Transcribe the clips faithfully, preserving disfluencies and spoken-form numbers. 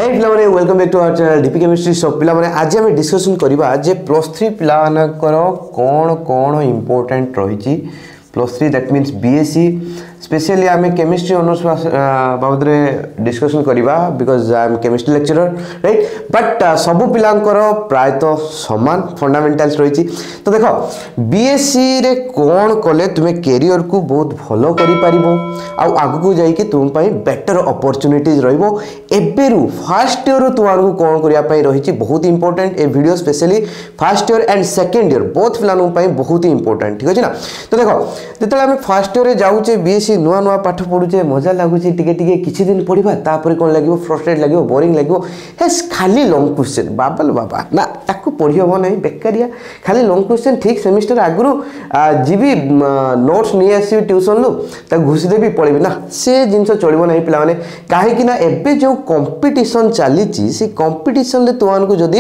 हाय पिला माने welcome back to our channel DP chemistry so पिला माने आज हम डिस्कशन करबा जे प्लस थ्री पिला मानकर कोन कोन इंपोर्टेंट रहिची plus three that means BSc specially आम केमिस्ट्री ऑनर्स बाबद डिस्कशन करबा because I am chemistry lecturer right but सब पिलांकर प्रायतः समान फंडामेंटल्स रही तो देख बीएससी रे कौन कले तुम्हें कैरियर को बहुत भलो करि पारिबो आउ आगु को जाई कि तुम पई बेटर अपॉर्चुनिटीज रहइबो एबेरु फर्स्ट ईयर तुमारु कौन करिया पई रहिची बहुत इंपोर्टेंट ए video specially first year and second year both पिलानु पई बहुत ही इंपोर्टेंट ठीक अछि ना तो देखो जेतले हम फर्स्ट ईयर रे जाउचे बीएससी नुआ नुआ पाठ पढुचे मजा लागुची टिके टिके किछि दिन पढिबा तापर कोन लागिवो फ्रस्ट्रेट लागिवो बोरिंग लागिवो हेस खाली लॉन्ग क्वेश्चन बाबल बाबा ना ताकू पढि हबो नै बेकारिया खाली लॉन्ग क्वेश्चन ठीक सेमेस्टर आगुरु जीबी नोट्स नि आसी ट्यूशन नु ता घुसी देबी पढिबी ना से जिंस चलिबो नै पिला माने काहे कि ना एबे जो कंपटीशन चालीची से कंपटीशन ले तुआन को जदी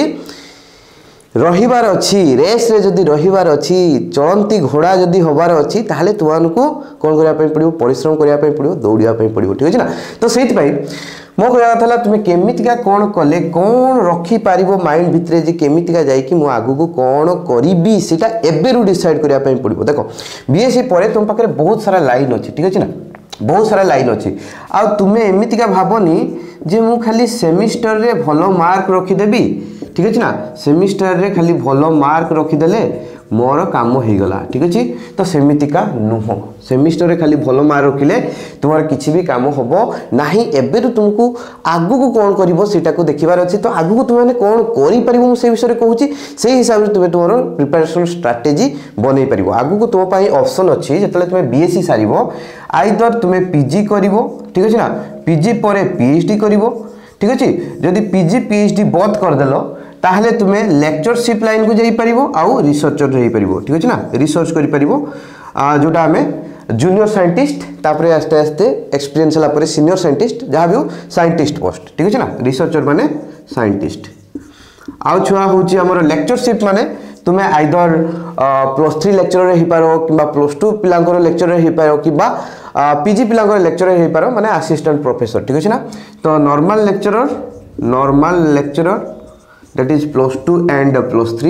रहिबार अछि रेस रे जदी रहिबार अछि चलंती घोड़ा जदी होबार अछि ताहले तुआन को कोन करिया पय पडियो परिश्रम करिया पय पडियो दौड़िया पय पडियो ठीक अछि ना तो सेति पय मो कहया थला तुमे केमितिका कोन कले कोन रखी पारिबो माइंड भितरे जे केमितिका जाई कि मो आगु को कोन करिबी सेटा एबेरु डिसाइड करिया पय पडिबो देखो बीएससी परे तुम पाखरे बहुत सारा लाइन अछि ठीक अछि ना बहुत सारा लाइन अछि आ तुमे एमितिका भाबनी जे मु खाली सेमिस्टर रे भलो मार्क रखी देबी ठीक अछि ना सेमिस्टर रे खाली भलो मार्क रखी देले मोर काम हो गला ठीक अछि तो सेमितिका नुह सेमिस्टर रे खाली भलो मार्क रखिले तुम्हार किछि भी काम होबो नाही एबे तो तुमको आगु को कोन करबो सेटा को देखिबार अछि तो आगु को तुमे कोन करि परिबो से विषय रे कहूची से हिसाब रे तुमे तोर प्रिपरेशन स्ट्रेटजी बनै परिबो आगु को तो पई ऑप्शन अछि जेतले तुमे बीएससी सारिबो आइदर तुमे पीजी करिवो ठीक अछि ना पीजी परे पीएचडी करिवो ठीक अछि जदी पीजी पीएचडी बोथ कर देलो ताहले तुमे लेक्चरशिप लाइन को जाई परिबो आउ रिसर्चर रही परिबो ठीक अछि ना रिसर्च करि परिबो जोटा हमें जूनियर साइंटिस्ट तापरे आस्ते आस्ते एक्सपीरियंस हला परे सीनियर साइंटिस्ट जहा भी साइंटिस्ट पोस्ट ठीक अछि ना रिसर्चर माने साइंटिस्ट आउ छुआ होची हमर लेक्चरशिप माने तुमे आइदर प्लस थ्री लेक्चरर हे पारो किबा प्लस टू पिलांकर लेक्चरर हे पारो किबा पीजी पिलांकर लेक्चरर हे पारो माने असिस्टेंट प्रोफेसर ठीक अछि ना तो normal lecturer normal lecturer that is plus two and plus three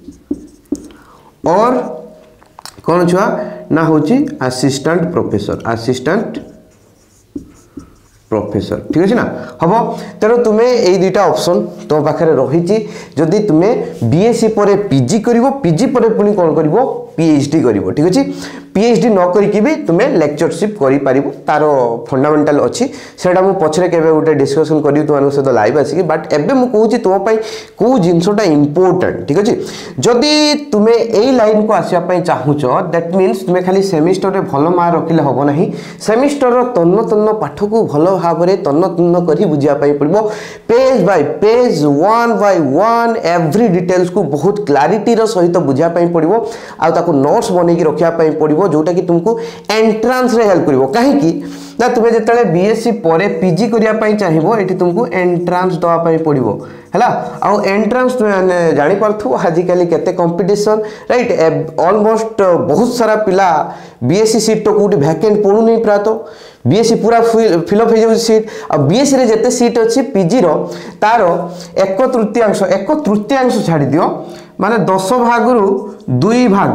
और कौन छुआ ना होची असिस्टेंट प्रोफेसर असिस्टेंट प्रोफेसर ठीक अछि ना हबो तेरो तुमे एई दुटा ऑप्शन तो पाखरे रहिची जदी तुमे बीएससी परे पीजी करिवो पीजी परे पुनी कोन करिवो पीएचडी करिवो ठीक अछि पीएचडी न करी कि भी तुमे लेक्चरशिप करि पारिबो तारो फंडामेंटल अछि सेडा मु पछरे केबे उटे डिस्कशन करियो तुमानो से तो लाइव आसी बट एबे मु कहूची तो पई को जिंसोटा इंपोर्टेंट ठीक अछि जदी तुमे एई लाइन को आसिया पई चाहुचो दैट मींस तुमे खाली सेमिस्टर रे भलो मार्क रखिले हबो नाही सेमिस्टर रो तन्न तन्न पाठ को भलो भाबरे तन्न तन्न करी बुझिया पई पड़बो page by page one by one every details को बहुत क्लैरिटी रो सहित बुझिया पई पड़बो आ ताको नोट्स बनै कि रखिया पई पड़बो जोटा कि तुमको एंट्रेंस रे हेल्प करिवो काहे कि ना तुमे जेतले बीएससी परे पीजी करिया पई चाहिबो एठी तुमको एंट्रेंस दवा पई पड़िवो हला आ एंट्रेंस तुमे जानि परथु आज काली केते कंपटीशन राइट ऑलमोस्ट बहुत सारा पिला बीएससी सीट तो कोठी वैकेंट पडु नै प्रातो बीएससी पूरा फिल अप हो जाउ सीट आ बीएससी रे जेते सीट अछि पीजी रो तारो एक तृतीयांश एक तृतीयांश छाडी दियो माने दस भागरु दुई भाग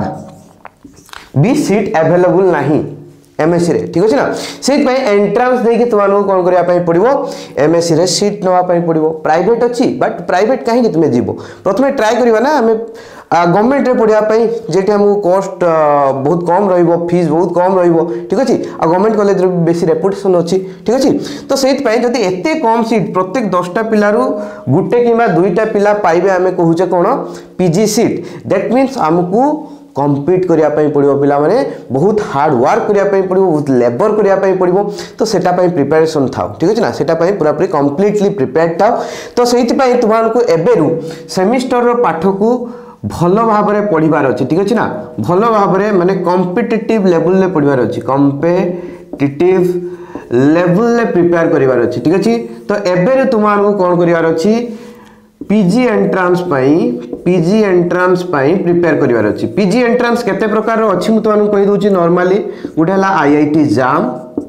बी सीट अवेलेबल नाही एमएससी रे ठीक अछि ना सेट पय एंट्रेंस दे के तुमानो कोन करिया पय पडिवो एमएससी रे सीट नवा पय पडिवो प्राइवेट अछि बट प्राइवेट काहे कि तुमे जीवो प्रथमे ट्राई करिवा ना हमें गवर्नमेंट रे पढिया पय जेटे हमु कॉस्ट बहुत कम रहइबो फीस बहुत कम रहइबो ठीक अछि आ गवर्नमेंट कॉलेज रे बेसी रेपुटेशन अछि ठीक अछि तो सेट पय जदी एते कम सीट प्रत्येक दस टा पिलारु गुटे किबा दुईटा पिला पाइबे हमें कहूचे कोन पीजी सीट दैट मींस हमकु कम्पीट करिया पई पड़िबो पिला माने बहुत हार्ड वर्क करिया पई पड़िबो बहुत लेबर करिया पई पड़िबो तो सेटा पई प्रिपरेशन थाओ ठीक अछि ना सेटा पई पूरा पूरी कंप्लीटली प्रिपेयर्ड थाओ तो सेति पई तुमान को एबेरु सेमिस्टर रो पाठ को भलो भाबरे पढिबार अछि ठीक अछि ना भलो भाबरे माने कॉम्पिटिटिव लेवल ले पढिबार अछि कॉम्पिटिटिव लेवल ले प्रिपेयर करिबार अछि ठीक अछि तो एबेरु तुमान को कोन करिवार अछि पीजी एंट्रेंस पाई पीजी एंट्रेंस पाई प्रिपेयर करिवार अछि पीजी एंट्रेंस केते प्रकार रो अछि मु तुमानु कहि दोछि नॉर्मली गुटे हला आईआईटी जाम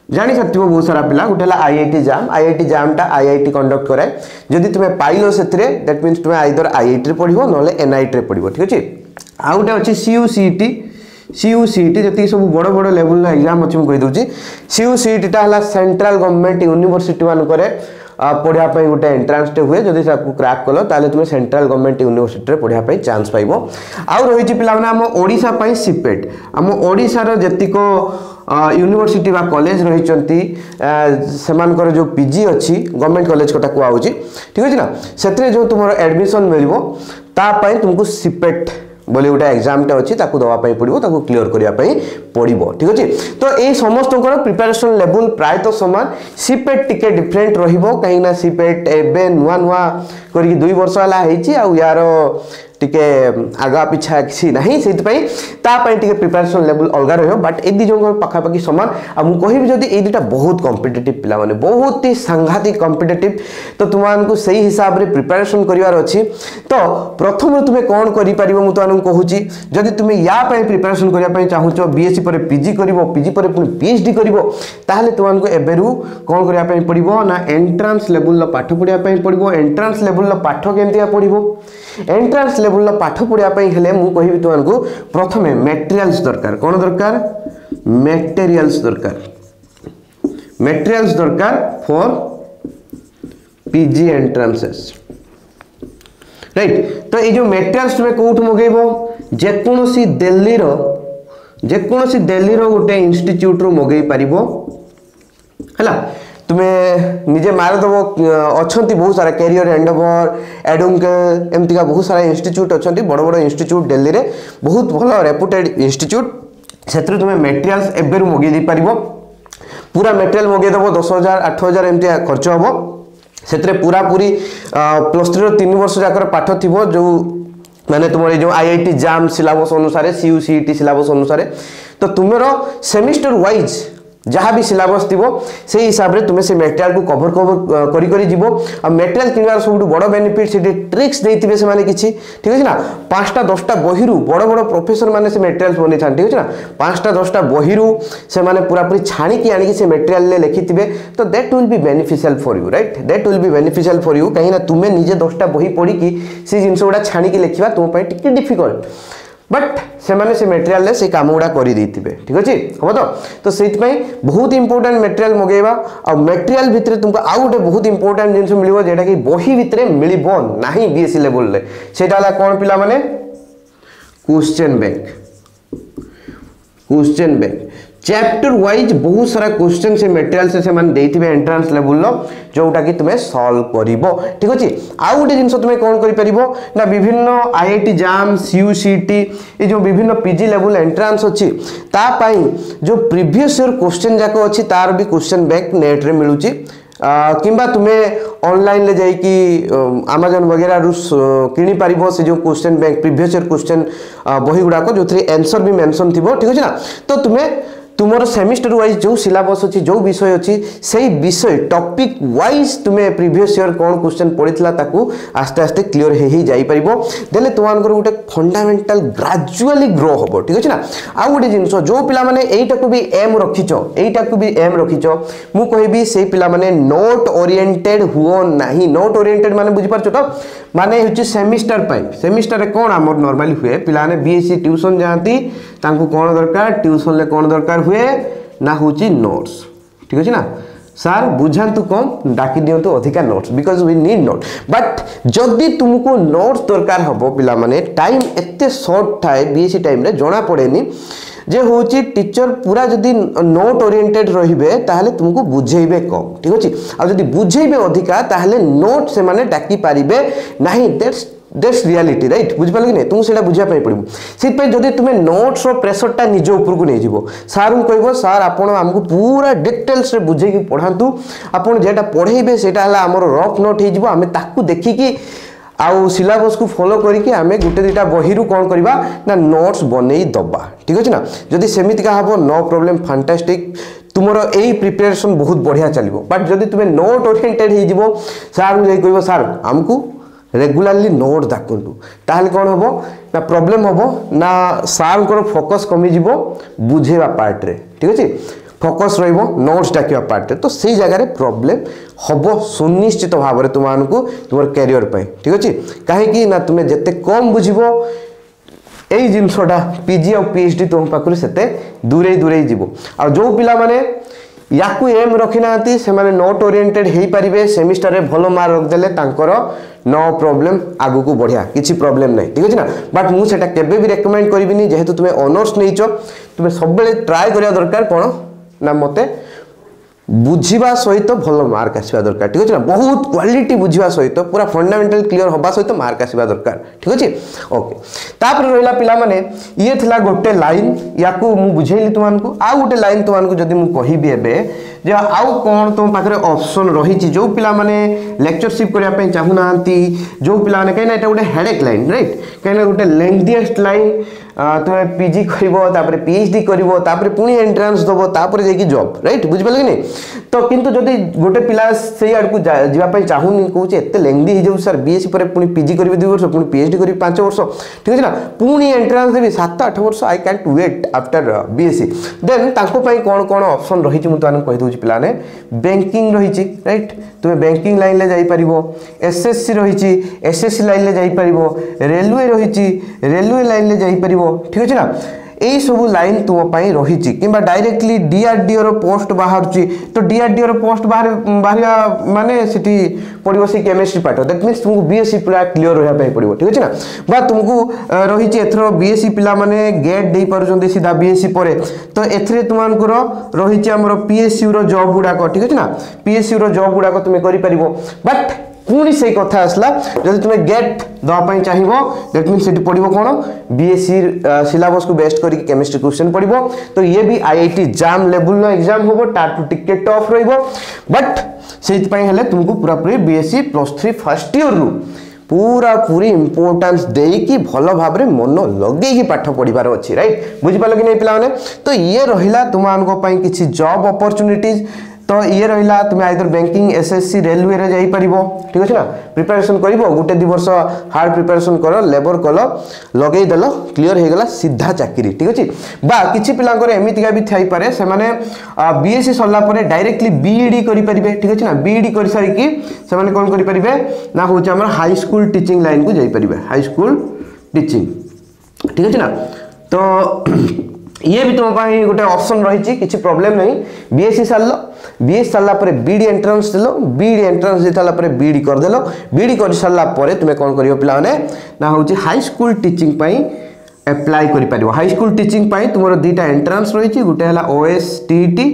जानी सकते बहुत सारा पिला गोटे आईआईटी जाम आईआईटी जाम टा आईआईटी कंडक्ट करे जदि तुम पाइल से दैट मीन्स तुम आइदर आईआईटी पढ़ो ना एनआईटी पढ़ो ठीक अच्छे। आउ गोटे अच्छी सीयूसीटी सीयूसीटी जी सब बड़ बड़ लेवल एग्जाम अच्छी मुझे कहीदे सीयूसीटी है सेंट्रल गवर्नमेंट यूनिवर्सिटी मानक पढ़ापी गोटे एंट्रांस टे हुए जदि क्रैक कल ताले तुम सेंट्रल गवर्नमेंट यूनिवर्सिटी पढ़ापी चांस पाइब। आउ रही पिला आम ओडिशा पई सिपेट आम ओडिशार जेतिक यूनिवर्सिटी बा कॉलेज रही सेमानकर जो पीजी अच्छी गवर्नमेंट कॉलेज कोटा कहूँ ठीक अच्छे ना से जो तुम एडमिशन मिल तापाई तुमको सिपेट बोले गोटे एग्जामटे अच्छी दवाई पड़ो ताको क्लीयर करने पड़ो ठीक अच्छे। तो ये समस्त प्रिपरेशन लेवल प्रायतः सामान सिपेट टिके डिफरेंट रहिबो कहीं सिपेट एबे नुआ नुआ करके दुई वर्ष है यार टिके आगा पिछा किसी नहीं से प्रिपरेशन लेवल अलग रही बट ए दिज पाखापाखि सामान आ मुझे कहि जदि ये दुटा बहुत कॉम्पिटिटिव पिला माने बहुत ही सांघातिक कॉम्पिटिटिव तो तुमको सही हिसाब से प्रिपरेशन करार अच्छी। तो प्रथम तुम्हें कौन कर मुझे कहूँ जदि तुम या प्रिपरेशन करने चाहूच बीएससी पर पीजी कर पीजी पर पुणी पीएचडी कर तुमको एबेरू कौन करने पड़ो ना एंट्रांस लेवल पाठ पढ़ापी पड़ो। एंट्रांस लेवल पाठ केमती पढ़ो एंट्रांस लेवल पाठ पढ़ापी हेले मु कहि तुमको प्रथम मटेरियल्स दरकार कौन दरकार मटेरियल्स दरकार मटेरियल्स दरकार फॉर पीजी एंट्रांसेस राइट। तो ये जो मटेरियल्स तुम कौट मगेब जेकोसी दिल्ली रो जेकोसी दिल्ली रो गोटे इंस्टीट्यूट रो मगेई पारिबो हैला तुम्हें निजे मारदेव अच्छा बहुत सारा कैरियर एंडोवर एडुंकल एमती का बहुत सारा इंस्टीट्यूट अच्छा बड़ बड़ इंस्टीट्यूट दिल्ली रे बहुत भल रेपुटेड इंस्टीट्यूट से तुम्हें मटेरियल्स एबेरू मगे दी पारिबो पूरा मटेरियल मगेदेव दस हजार आठ हजार एमती खर्च हम से पूरा पूरी प्लस थ्री तीन वर्ष जाकर पाठ थी जो माने तुम जो आईआईटी जाम सिलेबस अनुसार सीयूसीटी सिलेबस अनुसार तो तुम्हारा सेमिस्टर वाइज जहाँ भी सिलेबस थी से हिसाब से तुम्हें से मटेरियल को कवर कवर करी करी जीवो आ मटेरियल किनवार सब बड़ बेनिफिट से ट्रिक्स देते से माने किछि ठीक है ना पांचटा दसटा बहिरू बड़ बड़ प्रोफेसर माने से मटेरियल बनै थान ठीक है ना पांचटा दसटा बहिरू से माने पूरा पूरी छाणी की आनी से मटेरियल ले लिखिथिबे तो that will be beneficial for you right that will be beneficial for you कहीं ना तुम्हें निजे दसटा बही पढ़ी कि से जिनस गुड़ा छाणी की लिखा तुम पे टिके डिफिकल्ट बट से माने से मटेरियल से काम गुड़ा कर ठीक अच्छे हम तो तो से बहुत इंपोर्टेंट मटेरियल मगेवा आ मटेरियल भितर तुमको आउ गोटे बहुत इंपोर्टेंट जिनस मिल जेटा कि बही भितर मिलिबो नाही बीएससी लेवल रे सेटा कौन पिला माने question bank question bank chapter wise बहुत सारा क्वेश्चन से मटेरियल से माने देथिबे एंट्रांस लेवल जोटा कि तुम्हें सॉल्व करिवो ठीक अछि। आउ गोटे जिनस तुम्हें कौन करि परिबो ना विभिन्न आईआईटी जाम सीयूसीटी ये जो विभिन्न पीजी लेवल एंट्रांस अछि ता पई जो प्रीवियस ईयर क्वेश्चन जाको अछि तार भी क्वेश्चन बैंक नेट रे मिलुची किंबा तुम्हें ऑनलाइन ले जाई कि अमेजन वगैरह रु किनी पारिबो से जो question bank previous year question बही गुडा को जो थ्री आंसर भी मेंशन थिबो ठीक अछि ना। तो तुम्हें तुमर सेमिस्टर वाइज जो सिलेबस अच्छी जो विषय अच्छी से विषय टॉपिक वाइज तुम्हें प्रीवियस ईयर कौन क्वेश्चन पड़ीला ताकू आस्ते आस्ते क्लीयर हे ही जाई परिबो देले तुमनकर गोटे फंडामेंटल ग्रेजुअली ग्रो होबो ठीक अछि ना। आ गोटे जिंस जो पिला माने एटा को भी एम रखिचो एटा को भी एम रखिचो मु कहबी से पिला माने नोट ओरिएंटेड हुओ नाही नोट ओरिएंटेड माने बुझि पारछो तो माने होची सेमिस्टर पाई सेमिस्टर रे कोन हमर नॉर्मली हुए पिला ने बीएससी ट्यूशन जानती तांको कोन दरकार ट्यूशन ले कोन दरकार हुए ना होची नोट्स ठीक अछि ना सर बुझांतु कम डाकी दियंतु अधिका notes because we need note but जदि तुमको नोट्स दरकार हबो पिला माने टाइम एते शॉर्ट थाए बीएससी टाइम रे जणा पड़ेनी जे होची टीचर पूरा जदि नोट ओरिएंटेड रहिबे ताहले तुमको बुझेइबे कम ठीक अछि आ जदि बुझेइबे अधिका ताहले नोट से माने डाकी पारिबे नाही दैट्स दैट्स रियलिटी राइट बुझ पाल कि नहीं तुम सेटा बुझा पई पड़िबो सित पे जदि तुमे नोट्स रो प्रेशर टा निज ऊपर को नै जीवो सर को कहबो सर आपण हमको पूरा डिटेल्स रे बुझे कि पढांतु आपण जेटा पढेइबे सेटा हला हमर रफ नोट हे जीवो हमें ताकू देखि कि आउ सिलेबस को फॉलो करिके हमें गुटे दुटा बहिरू कौन करबा ना नोट्स बनै दबा ठीक अछि ना जदि सेमिति का हबो नो प्रॉब्लम फैंटास्टिक तुमरो एई प्रिपरेशन बहुत बढ़िया चलिबो बट जदि तुमे नोट ओरिएंटेड हे जीवो सर को कहबो सर हमको रेगुलारली नोट दाकंतु ताहले कौन हबो ना प्रॉब्लम हबो ना सर को फोकस कमी जीवो बुझेबा पार्ट रे ठीक अछि फोकस रहिबो नोट्स डाकिया पार्ट तो सही जगह प्रॉब्लम हबो सुनिश्चित भाव में तुमको तुम कैरियर पे ठीक अच्छे कहीं ना तुम्हें जिते कम बुझिबो एई जिनसटा पीजी और पीएचडी तुम पाखु से दूरे दूरे जीव आ जो पिला माने याकू एम रखी ना से नोट ओरिएंटेड हो पारे सेमिस्टर रे भल मार्क रखदेले तांकर नो प्रॉब्लम आगु को बढ़िया किसी प्रॉब्लम नहीं ठीक अच्छे ना बट मुझे केबे भी रेकमेंड करी जेहेतु तुम्हें ऑनर्स नहीं तुम्हें सब ट्राए करा दरकार कौन ना मते बुझा सहित भल मार्क आसवा दरकार ठीक अच्छे ना बहुत क्वालिटी बुझा सहित पूरा फंडामेंटल क्लियर हवा सहित मार्क आसवा दरकार ठीक अच्छे ओके तापर रहिला पिला माने ये थिला गोटे लाइन याकू मु बुझेली तुमको आ गोटे लाइन तुमको जदि मु कहिबी एबे जे आउ कोन तुम पाखरे ऑप्शन रही जो पिला माने लेक्चरशिप करिया पे चाहू नांती जो पिला माने कहिना एटा गोटे हेडेक लाइन राइट कहिना गोटे लेंथीएस्ट लाइन तुम्हें पीजी कर पीएचडी कर पुणी एंट्रांस दब तापर जाकि जॉब राइट बुझिपाल कि नहीं तो किंतु जदि गोटे पिला से आड़ को जावाई चाहूनी कौन एत लेंदी हो सर बीएससी पर पुणी पीजी करी दुई वर्ष पुणी पीएचडी करी पांच वर्ष ठीक है ना पुणी एंट्रांस देवी सात आठ वर्ष I can't wait after BSc then कौन कौन ऑप्शन रही मुझे कहीदे पाने बैंकिंग रही राइट तुम्हें बैंकिंग लाइन में जापर एसएससी रही एसएससी लाइन में जापर रेलवे रही रेलवे लाइन में जापर ठीक अच्छे ना यही सब लाइन तुम रही कि डायरेक्टली डीआरडीओ रो पोस्ट बाहर तो डीआरडीओ रो पोस्ट बाहर बाहर माने सिटी पड़ो से केमिस्ट्री पार्ट दैट मीन्स तुमको बीएससी पूरा क्लियर रहा पड़ो ठीक अच्छे ना बा तुमको रही एथर बीएससी पिला माने गेट दे पारुछन्ते सीधा बीएससी पर तो एथरे तुमको रही आमर पीएसयू रो जॉब गुड़ाक ठीक अच्छे ना पीएसयू रो जॉब गुड़ाक तुम कर बट पुणी से कथा आसला जब तुम्हें गेट दवाई चाहिए दैट मीन से पड़ो कौन बीएससी सिलेबस को बेस्ट करके केमिस्ट्री क्वेश्चन पड़ो तो ये भी आईआईटी जाम लेवल एग्जाम हम ताठू टिके टफ बट से तुमको पूरा पूरी BSc plus three first year रु पूरा पूरी इंपोर्टेंस देकी भल भाव में मन लगे पाठ पढ़ार अच्छी राइट बुझिपाल कि नहीं पिला तो ये रहा तुम किसी जॉब अपॉर्चुनिटीज तो ये रहा तुम्हें आइदर बैंकिंग एसएससी रेलवे रे जाई परिबो ठीक अच्छे ना प्रिपरेशन करिवो गोटे दि वर्ष हार्ड प्रिपरेशन कर लेबर कल लगे देल क्लियर हो गला सीधा चाकरी ठीक अच्छे बा किछि पिलांकर एमितिका भी थाई पारे से माने बीएससी सरला परे डायरेक्टली बीईडी करि परिबे ठीक अच्छे ना बीईडी कर सारी कि से माने कोन करि परिबे ना होचे हमर हाई स्कूल टीचिंग लाइन को जाई परिबे हाई स्कूल टीचिंग ठीक अच्छे ना तो ये भी तुम गोटे ऑप्शन रही किसी प्रॉब्लम नहीं बीएससी सारल बीएससी सारा बीडी एंट्रांस देल बीडी एंट्रांस दे सारा बीडी करदेल बीडी कर सारा तुम्हें कौन कर पाने ना हूँ हाई स्कूल टीचिंग एप्लाई कर हाई स्कूल टीचिंग तुम दुईटा एंट्रांस रही गोटे है ओएसटीटी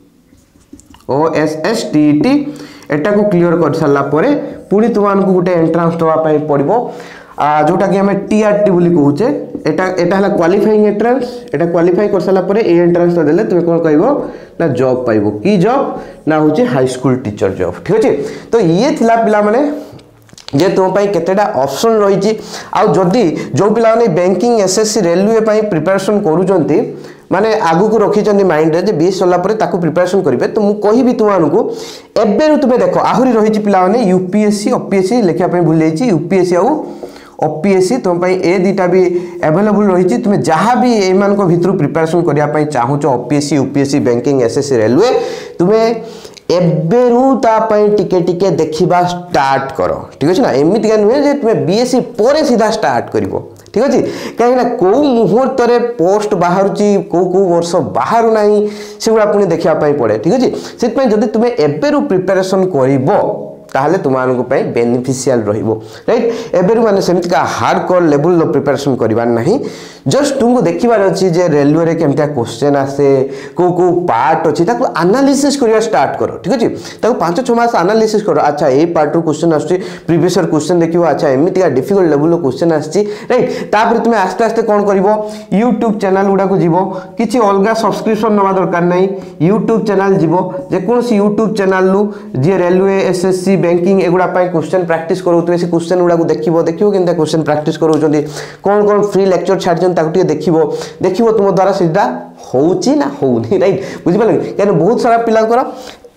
ओएसएसटीटी एटा को क्लियर कर सारा पुणी तुमको गोटे एंट्रांस दवाई पड़ो जोटा कि आम टीआरटी बोली कहूचे एटा एटा हला क्वालिफाइंग एंट्रांस एटा क्वालिफाई कर साला परे ए एंट्रांस तो देले तुम कोन कहबो ना जॉब पाइबो की जॉब ना होचे हाई स्कूल टीचर जॉब ठीक अछि तो ये थिला पिला माने जे तुम पाई केतेडा ऑप्शन रही आ जदी जो पिला माने बैंकिंग एसएससी रेलवे पाई प्रिपरेशन करूचंती माने आगु को रखी माइंड रे जे बीस सरला परे ताकू प्रिपरेशन करिवे तो मु कहिबी तुमको एबे तुमे देखो आहुरी रही पिला माने यूपीएससी ओपीएससी लेखिया पई भूल जाईची यूपीएससी आ ओपीएससी तुम ए दुटा भी एवेलेबल रही तुम्हें जहाँ भी एमान को भितर प्रिपरेशन करने चाहूच OPSC UPSC banking SSC railway तुम्हें एबेरू तापाई टिके टिके देखिबा स्टार्ट कर ठीक अच्छे ना एमती नुहे जे तुम्हें बीएससी पर सीधा स्टार्ट कर ठीक अच्छे कहीं कौ मुहूर्त पोस्ट बाहर कौ कौ वर्ष बाहर ना से गुड़ा पुणी देखापी पड़े ठीक अच्छे से जब तुम्हें एबेरू प्रिपरेशन कर ताहले तुमानको पई बेनिफिशियल रहिबो राइट एबेरु माने सेमितिका हार्डकोर लेवल प्रिपरेशन करिवार नाही जस्ट तुमको देखिबार अछि जे रेलवे रे केमटा क्वेश्चन आसे को को पार्ट अछि ताको एनालिसिस करिया स्टार्ट करो ठीक अछि ताको पाँच छह मास एनालिसिस करो अच्छा ए पार्ट रो क्वेश्चन आछि प्रीवियस ईयर क्वेश्चन देखिबो अच्छा एमितिका डिफिकल्ट लेवल रो क्वेश्चन आछि राइट तापर तुमे आस्ते आस्ते कोन करिवो YouTube चैनल उडा को जीवो किछि अलगा सब्सक्रिप्शन नवा दरकार नै YouTube चैनल जीवो जे कोनसी YouTube चैनल लु जे रेलवे एसएससी बैंकिंग एगुड़ा क्वेश्चन प्रैक्टिस करोतबे से क्वेश्चन गुड़ा को देखिबो देखिबो केनता क्वेश्चन प्रैक्टिस करोचंदी कोन कोन फ्री लेक्चर छाडचन ताको टिके देखिबो देखिबो तुम द्वारा सीधा होउची ना होउनी राइट बुझि पाले केन बहुत सारा पिलांकर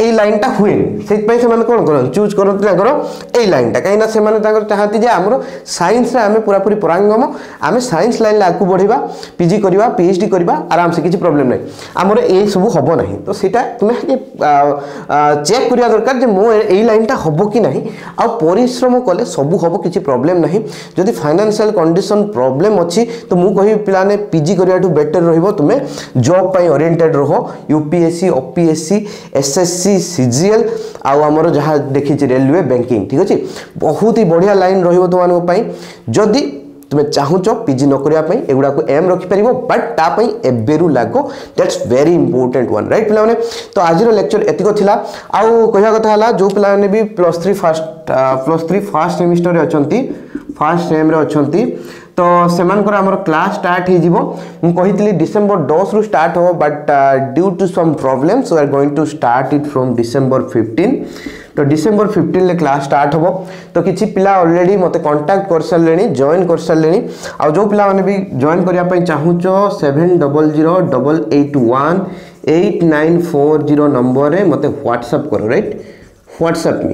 এই লাইনটা হুয়ে সেই से मैंने कौन कर चूज करते यही लाइन कहीं से चाहती जे आम साइंस आम पूरा पूरी परांगम आम साइंस लाइन आगे बढ़ा पीजी करवा पीएचडी करवा आराम से किसी प्रॉब्लम नहीं आमर ये सब हम ना तो सीटा तुम्हें चेक करिया दरकार जे मो एई लाइनटा हबो कि नहीं आ परिश्रम कले सब हबो किसी प्रॉब्लम नहीं जदि फाइनेंशियल कंडीशन प्रॉब्लम अच्छी तो मु कहि पिलाने पीजी करियाठू बेटर रहइबो तुमे जॉब पई ओरिएंटेड रहो यूपीएससी ओपीएससी एसएससी सीजीएल आ हमर जहा देखि रेलवे बैंकिंग ठीक अछि बहुत ही बढ़िया लाइन रहिबो तुमानो पई जदि तुम्हें चाहूच पीजी न करने एगुड़ा को एम रखिपर बट तापाई एबेरु लागो that's very important one right पिलाने तो आज लेक्चर एतिक थिला आउ कहवा कथा हला जो पिलाने भी plus three first plus three first semester रे अछंती फास्ट सेम रे अछंती तो सेमानकर हमर क्लास स्टार्ट हे जिवो मु कहितली डिसेंबर दस रु स्टार्ट हो but due to some problems we are going to start it from December fifteen तो डिसेंबर फिफ्टीन ले क्लास स्टार्ट हो तो किसी पिला ऑलरेडी मते कांटेक्ट कर सारे जॉइन कर सारे आ जो पिला माने भी जॉइन करिया पई चाहूच seven double zero double eight one eight nine four zero number रे मते व्हाट्सएप करो राइट व्हाट्सएप मी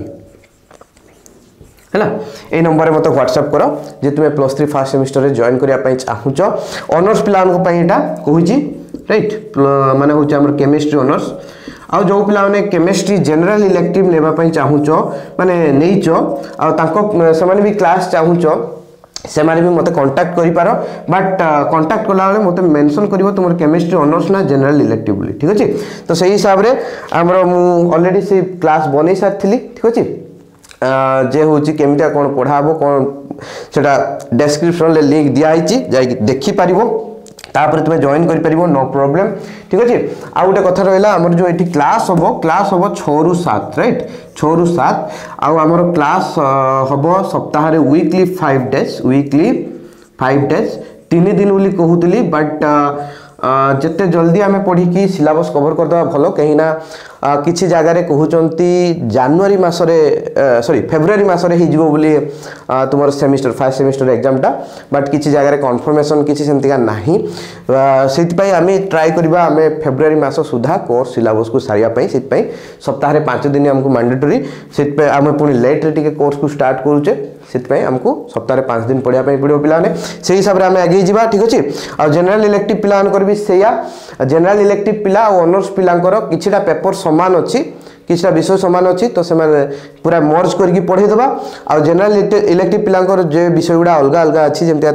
है ना ए नंबर मत व्हाट्सएप करो जे तुम्हें प्लस थ्री फास्ट सेमिस्टर रे जॉइन करिया पई चाहूच ऑनर्स पिलान को पई एटा कहूची राइट माने होची हमर केमिस्ट्री ऑनर्स आ जो पिला माने केमिस्ट्री जनरल इलेक्टिव नेबा पई चाहूच माने नेइचो आ तांको से माने भी क्लास चाहूच से माने भी मते कांटेक्ट करि पारो बट कांटेक्ट कला बेले मते मेंशन करिवो तुमर केमिस्ट्री ऑनर्स ना जनरल इलेक्टिव बोली ठीक अछि तो सही हिसाब रे हमर मु ऑलरेडी से क्लास बनै सारथिली ठीक अछि जे होची केमिटा कोन पढाबो कोन सेटा डिस्क्रिप्शन ले लिंक दिया आइची जाई देखि पारिबो तापर तुम जॉइन कर पारिबो नो प्रॉब्लम ठीक अछि आ गोटे कथा रहला हमर जो एठी क्लास हबो क्लास हबो छह रु सात राइट छह रु सात आ हमर क्लास हबो सप्ताह रे weekly five days weekly five days तीन दिन बोली कहूतली बट जिते जल्दी आम पढ़ी कि सिलेबस कवर करदे भलो कहीं ना किसी जगह कहते जनवरी मसरे सॉरी फेब्रुआरी मसरे हो बोली तुम सेमिस्टर फर्स्ट सेमिस्टर एग्जाम टा बट किसी जगह कन्फर्मेशन किसी सेमतिका नाही से आम ट्राए करवा आम फेब्रुआरी मस सुधा कोर्स सिलेबस को सारिया से सप्ताह रे पांच दिन आमको मैंडेटरी से आम पुणी लेट रे टिके कोर्स को स्टार्ट करूचे से आमको सप्ताह पांच दिन पढ़ा पड़ो पाने से हिसाब से आम आगे जा ठीक अच्छे आ जनरल इलेक्टिव पिलांकर भी सेया जनरल इलेक्टिव पिला और ऑनर्स पिलांकर किछिटा पेपर समान अच्छी किछिटा विषय समान अच्छी तो से पूरा मर्ज करके पढ़े देबा आ जनरल इलेक्टिव पिलांकर जे विषय गुड़ा अलग अलग अच्छी जमती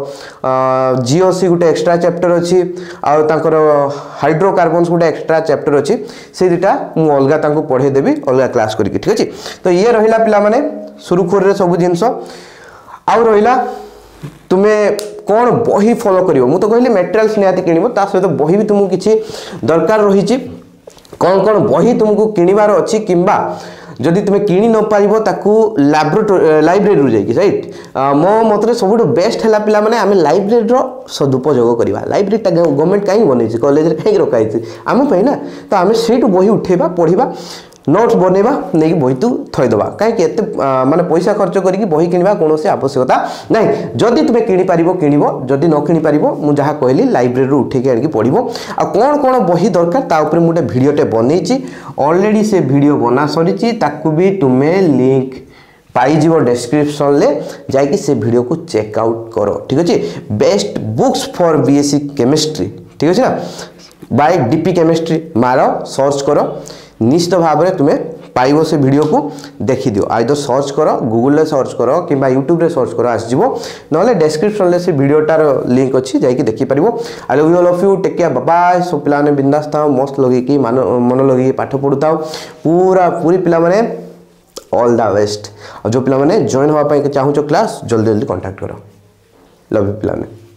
जीओसी गोटे एक्स्ट्रा चैप्टर अच्छी आउ तांकर हाइड्रोकार्बन्स गोटे एक्स्ट्रा चैप्टर अच्छी से दुटा मु अलग तांको पढ़े देबी अलग क्लास करके ठीक अच्छे तो ये रहिला पिला माने सुरुखुर रे सब जिनस आउ रहिला तुम्हें कौन बही फॉलो करियो मु तो कहली मटेरियल्स निहाती किनिबो ता सहित बही भी तुमको किछि दरकार रही कौन कौन बही तुमको किनिबार अछि किंबा जदि तुम्हें किनी न पारिबो ताकू लैबोरेटरी लाइब्रेरी जाइए राइट मो मतरे सबुठ बेस्ट है पिला माने आम लाइब्रेरी सदुपयोग करवा लाइब्रेरी गवर्नमेंट कहीं बनई कॉलेज रे कहीं रखाई आम ना तो आम से बही उठेबा पढ़ा नोट्स बनवा नहीं बही तू थईदबा कहीं एत माने पैसा खर्च करके बही किनिबा कौन आवश्यकता ना जदि तुम्हें किनी पारिबो किनिबो जदि न किनी पारिबो मु जहा कहली लाइब्रेरी उठेके आनिकी पढ़िबो आ कौन कौन बही दरकार ता ऊपर मुटे वीडियोटे बनैछि ऑलरेडी से वीडियो बना सरीछि ताकू भी तुम्हें लिंक पाइजिवो डिस्क्रिप्शन ले जाइए से वीडियो को चेकआउट करो ठीक अच्छे best books for BSc chemistry ठीक अच्छे ना बाय डीपी केमिस्ट्री मार सर्च करो निश्चित भाव में तुम्हें पाइबो से वीडियो को देखी दियो आइदर सर्च करो गूगल ले सर्च करो कि यूट्यूब रे सर्च करो आसजिवो नले डिस्क्रिप्शन ले से वीडियोटार लिंक अच्छी जाइए देखी पारिबो I love you all of you take care bye bye सब पिला ने बिंदास था मस्त लगे कि मन लगे पाठ पढ़ुता पूरा पूरी पिला माने ऑल द बेस्ट और जो पिला माने जॉइन होवा पई चाहूचो क्लास जल्दी जल्दी कांटेक्ट करो लव यू पिला ने।